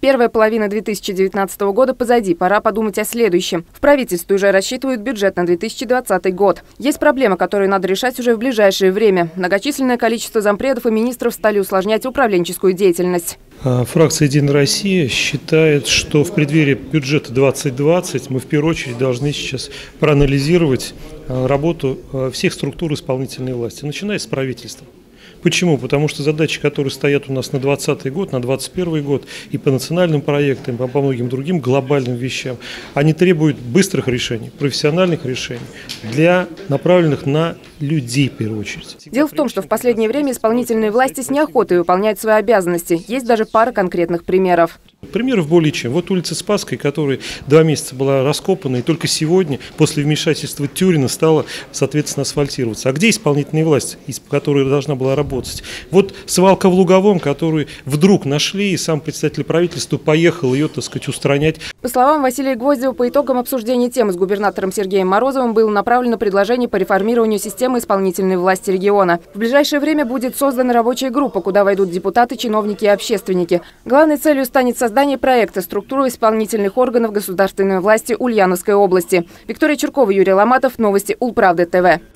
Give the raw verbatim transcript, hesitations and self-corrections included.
Первая половина две тысячи девятнадцатого года позади, пора подумать о следующем. В правительстве уже рассчитывают бюджет на две тысячи двадцатый год. Есть проблема, которую надо решать уже в ближайшее время. Многочисленное количество зампредов и министров стали усложнять управленческую деятельность. Фракция «Единая Россия» считает, что в преддверии бюджета двадцать двадцать мы в первую очередь должны сейчас проанализировать работу всех структур исполнительной власти, начиная с правительства. Почему? Потому что задачи, которые стоят у нас на двадцатый год, на двадцать первый год и по национальным проектам, и по многим другим глобальным вещам, они требуют быстрых решений, профессиональных решений, для направленных на людей, в первую очередь. Дело в том, что в последнее время исполнительные власти с неохотой выполняют свои обязанности. Есть даже пара конкретных примеров. Примеров более чем. Вот улица Спасской, которая два месяца была раскопана, и только сегодня, после вмешательства Тюрина, стала, соответственно, асфальтироваться. А где исполнительная власть, которая должна была работать? Вот свалка в Луговом, которую вдруг нашли, и сам представитель правительства поехал ее, так сказать, устранять. По словам Василия Гвоздева, по итогам обсуждения темы с губернатором Сергеем Морозовым было направлено предложение по реформированию системы исполнительной власти региона. В ближайшее время будет создана рабочая группа, куда войдут депутаты, чиновники и общественники. Главной целью станет создание проекта «Структура исполнительных органов государственной власти Ульяновской области». Виктория Чуркова, Юрий Ломатов. Новости Улправды ТВ.